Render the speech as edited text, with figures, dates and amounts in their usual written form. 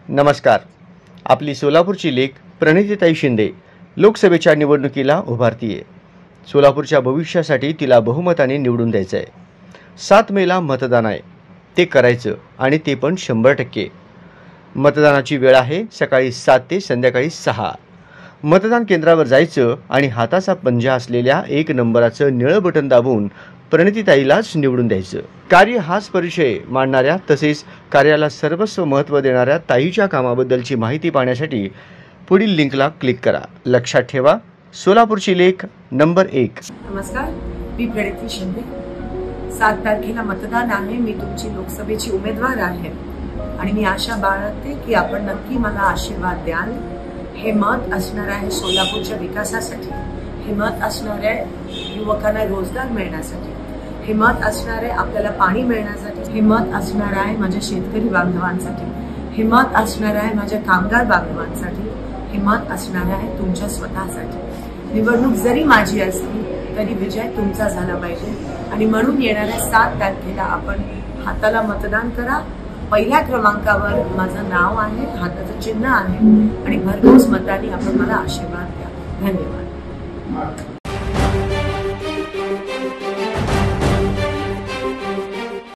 नमस्कार. आपली सोलापूरची लेक प्रणितीताई शिंदे लोकसभेच्या निवडणुकीला उभारतीये. सोलापूरच्या भविष्यासाठी तिला बहुमताने निवडून द्यायचं आहे. 7 मेला मतदान आहे. ते करायचं आणि ते पण 100%. मतदानाची वेळ आहे सकाळी 7 ते संध्याकाळी 6. मतदान केंद्रावर जायचं आणि हाताचा पंजा असलेल्या 1 नंबराचं निळं बटन दाबून प्रणितीताईलाच निवडून द्यायचं. कार्य हाच परिचय मांडणाऱ्या तसेच कार्याला सर्वस्व महत्त्व देणाऱ्या ताईच्या कामाबद्दलची माहिती पाहण्यासाठी पुढील लिंकला क्लिक करा. लक्षात ठेवा, सोलापूरची लेक नंबर 1. नमस्कार, मी प्रणिती शिंदे. 7 तारखेला मतदान आहे. मी तुमची लोकसभेची उमेदवार आहे आणि मी आशा बाळगते की आपण नक्की मला आशीर्वाद द्याल. हे मत असणार आहे सोलापूरच्या विकासासाठी. हे मत असणार आहे युवकांना रोजगार मिळण्यासाठी. हे मत असणार आहे आपल्याला पाणी मिळण्यासाठी. हे मत असणार आहे माझ्या शेतकरी बांधवांसाठी. हे मत असणार आहे माझ्या कामगार बांधवांसाठी. हे मत असणार आहे तुमच्या स्वतःसाठी. निवडणूक जरी माझी असली तरी विजय तुमचा झाला पाहिजे आणि म्हणून येणाऱ्या 7 तारखेला आपण हाताला मतदान करा. पहिल्या क्रमांकावर माझं नाव आहे, हाताचं चिन्ह आहे आणि भरघोस मतांनी आपण मला आशीर्वाद द्या. धन्यवाद.